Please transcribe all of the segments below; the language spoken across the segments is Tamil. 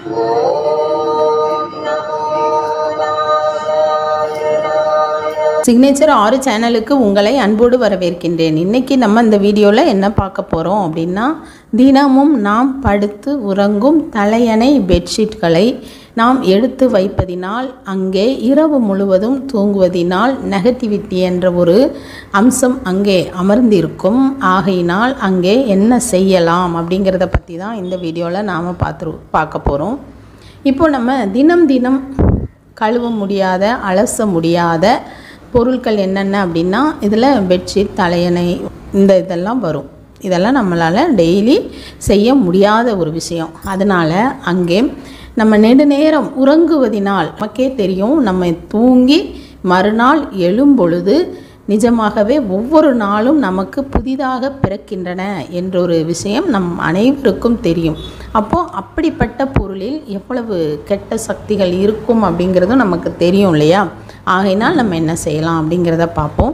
சிக்னேச்சர் 6 சேனலுக்கு உங்களை அன்போடு வரவேற்கின்றேன். இன்றைக்கி நம்ம இந்த வீடியோவில் என்ன பார்க்க போகிறோம் அப்படின்னா, தினமும் நாம் படுத்து உறங்கும் தலையணை பெட்ஷீட்களை நாம் எடுத்து வைப்பதினால் அங்கே இரவு முழுவதும் தூங்குவதினால் நெகட்டிவிட்டி என்ற ஒரு அம்சம் அங்கே அமர்ந்திருக்கும். ஆகையினால் அங்கே என்ன செய்யலாம் அப்படிங்கிறத பற்றி தான் இந்த வீடியோவில் நாம் பார்க்க போகிறோம். இப்போ நம்ம தினம் கழுவ முடியாத, அலச முடியாத பொருட்கள் என்னென்ன அப்படின்னா, இதில் பெட்ஷீட், தலையணை, இதெல்லாம் வரும். இதெல்லாம் நம்மளால் டெய்லி செய்ய முடியாத ஒரு விஷயம். அதனால் அங்கே நம்ம நெடுநேரம் உறங்குவதினால் நமக்கே தெரியும், நம்ம தூங்கி மறுநாள் எழும்பொழுது நிஜமாகவே ஒவ்வொரு நாளும் நமக்கு புதிதாக பிறக்கின்றன என்றொரு விஷயம் நம் அனைவருக்கும் தெரியும். அப்போது அப்படிப்பட்ட பொருளில் எவ்வளவு கெட்ட சக்திகள் இருக்கும் அப்படிங்கிறதும் நமக்கு தெரியும் இல்லையா? ஆகையினால் நம்ம என்ன செய்யலாம் அப்படிங்கிறத பார்ப்போம்.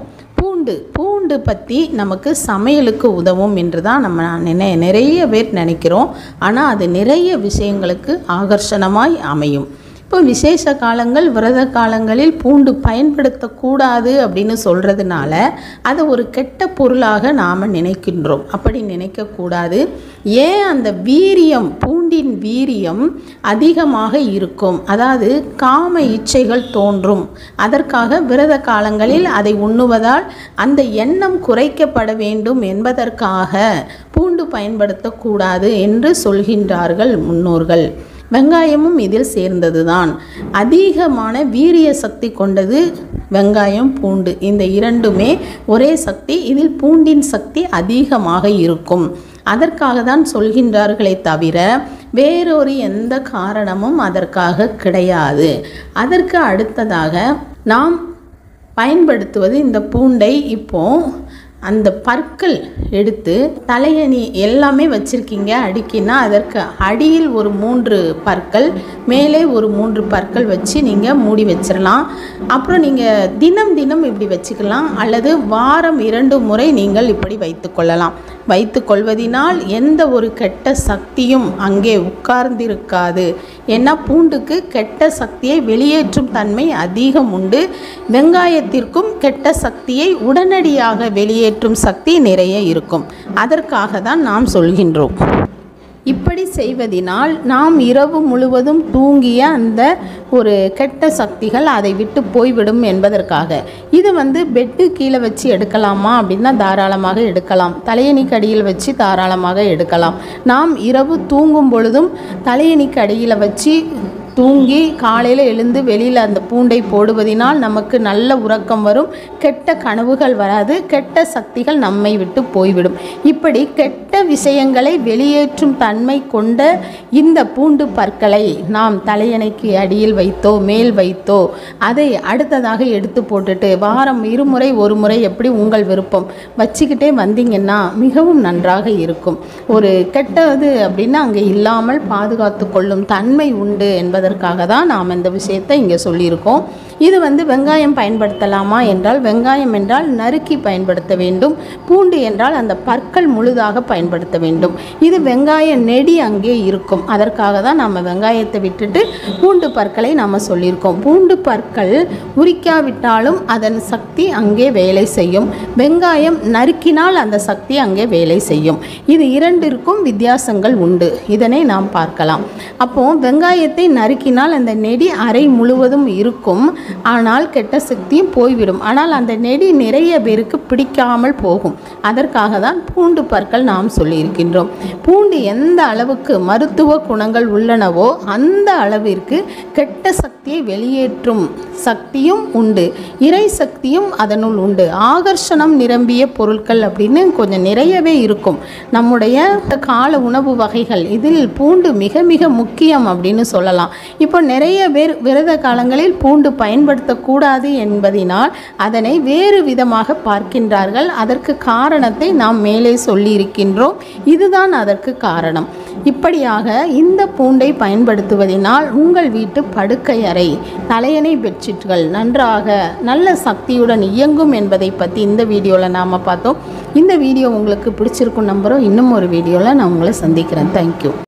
பூண்டு பற்றி நமக்கு சமையலுக்கு உதவும் என்று தான் நம்ம நிறைய பேர் நினைக்கிறோம். ஆனால் அது நிறைய விஷயங்களுக்கு ஆகர்ஷணமாய் அமையும். இப்போ விசேஷ காலங்கள், விரத காலங்களில் பூண்டு பயன்படுத்தக்கூடாது அப்படின்னு சொல்கிறதுனால அதை ஒரு கெட்ட பொருளாக நாம் நினைக்கின்றோம். அப்படி நினைக்கக்கூடாது. ஏன் அந்த வீரியம், பூண்டின் வீரியம் அதிகமாக இருக்கும், அதாவது காம இச்சைகள் தோன்றும். அதற்காக விரத காலங்களில் அதை உண்ணுவதால் அந்த எண்ணம் குறைக்கப்பட வேண்டும் என்பதற்காக பூண்டு பயன்படுத்தக்கூடாது என்று சொல்கின்றார்கள் முன்னோர்கள். வெங்காயமும் இதில் சேர்ந்தது தான். அதிகமான வீரிய சக்தி கொண்டது வெங்காயம், பூண்டு. இந்த இரண்டுமே ஒரே சக்தி. இதில் பூண்டின் சக்தி அதிகமாக இருக்கும். அதற்காக தான் சொல்கின்றார்களே தவிர வேறொரு எந்த காரணமும் அதற்காக கிடையாது. அதற்கு அடுத்ததாக நாம் பயன்படுத்துவது இந்த பூண்டை. இப்போது அந்த பற்கள் எடுத்து தலையணி எல்லாமே வச்சுருக்கீங்க அடுக்கினா, அதற்கு அடியில் ஒரு 3 பற்கள், மேலே ஒரு 3 பற்கள் வச்சு நீங்கள் மூடி வச்சிடலாம். அப்புறம் நீங்கள் தினம் இப்படி வச்சுக்கலாம், அல்லது வாரம் 2 முறை நீங்கள் இப்படி வைத்துக்கொள்ளலாம். வைத்துக்கொள்வதினால் எந்த ஒரு கெட்ட சக்தியும் அங்கே உட்கார்ந்திருக்காது. ஏன்னா பூண்டுக்கு கெட்ட சக்தியை வெளியேற்றும் தன்மை அதிகம் உண்டு. வெங்காயத்திற்கும் கெட்ட சக்தியை உடனடியாக வெளியேற்றும் சக்தி நிறைய இருக்கும். அதற்காக தான் நாம் சொல்கின்றோம். இப்படி செய்வதினால் நாம் இரவு முழுவதும் தூங்கிய அந்த ஒரு கெட்ட சக்திகள் அதை விட்டு போய்விடும் என்பதற்காக. இது பெட்டு கீழே வச்சு எடுக்கலாமா அப்படின்னா தாராளமாக எடுக்கலாம். தலையணிக்கு அடியில் வச்சு தாராளமாக எடுக்கலாம். நாம் இரவு தூங்கும் பொழுதும் தலையணிக்கு அடியில் வச்சு தூங்கி காலையில் எழுந்து வெளியில் அந்த பூண்டை போடுவதினால் நமக்கு நல்ல உறக்கம் வரும். கெட்ட கனவுகள் வராது. கெட்ட சக்திகள் நம்மை விட்டு போய்விடும். இப்படி கெட்ட விஷயங்களை வெளியேற்றும் தன்மை கொண்ட இந்த பூண்டு பற்களை நாம் தலையணைக்கு அடியில் வைத்தோ மேல் வைத்தோ அதை அடுத்ததாக எடுத்து போட்டுட்டு வாரம் 2 முறை 1 முறை எப்படி உங்கள் விருப்பம் வச்சுக்கிட்டே வந்தீங்கன்னா மிகவும் நன்றாக இருக்கும். ஒரு கெட்டது அப்படின்னா அங்கே இல்லாமல் பாதுகாத்து கொள்ளும் தன்மை உண்டு என்பதற்காக தான் நாம் இந்த விஷயத்தை இங்கே சொல்லியிருக்கோம். இது வெங்காயம் பயன்படுத்தலாமா என்றால், வெங்காயம் என்றால் நறுக்கி பயன்படுத்த வேண்டும். பூண்டு என்றால் அந்த பற்கள் முழுதாக பயன்படுத்த வேண்டும். இது வெங்காய நெடி அங்கே இருக்கும். அதற்காக தான் நம்ம வெங்காயத்தை விட்டுட்டு பூண்டு பற்களை நாம் சொல்லியிருக்கோம். பூண்டு பற்கள் உரிக்காவிட்டாலும் அதன் சக்தி அங்கே வேலை செய்யும். வெங்காயம் நறுக்கினால் அந்த சக்தி அங்கே வேலை செய்யும். இது இரண்டிற்கும் வித்தியாசங்கள் உண்டு. இதனை நாம் பார்க்கலாம். அப்போ வெங்காயத்தை நறுக்கினால் அந்த நெடி அரை முழுவதும் இருக்கும். ஆனால் கெட்ட சக்தியும் போய்விடும். ஆனால் அந்த நெடி நிறைய பேருக்கு பிடிக்காமல் போகும். அதற்காக தான் பூண்டு பற்கள் நாம் சொல்லியிருக்கின்றோம். பூண்டு எந்த அளவுக்கு மருத்துவ குணங்கள் உள்ளனவோ அந்த அளவிற்கு கெட்ட சக்தியை வெளியேற்றும் சக்தியும் உண்டு. இறை சக்தியும் அதனுள் உண்டு. ஆகர்ஷணம் நிரம்பிய பொருட்கள் அப்படின்னு கொஞ்சம் நிறையவே இருக்கும். நம்முடைய கால உணவு வகைகள் இதில் பூண்டு மிக மிக முக்கியம் அப்படின்னு சொல்லலாம். இப்போ நிறைய பேர் விரத காலங்களில் பூண்டு பயன்படுத்தக்கூடாது என்பதினால் அதனை வேறு விதமாக பார்க்கின்றார்கள். அதற்கு காரணத்தை நாம் மேலே சொல்லியிருக்கின்றோம். இதுதான் அதற்கு காரணம். இப்படியாக இந்த பூண்டை பயன்படுத்துவதினால் உங்கள் வீட்டு படுக்கை அறை, தலையணை பெட்ஷீட்கள் நன்றாக நல்ல சக்தியுடன் இயங்கும் என்பதை பற்றி இந்த வீடியோவில் நாம் பார்த்தோம். இந்த வீடியோ உங்களுக்கு பிடிச்சிருக்கும் நம்புகிறோம். இன்னும் ஒரு வீடியோவில் நான் உங்களை சந்திக்கிறேன். தேங்க்யூ.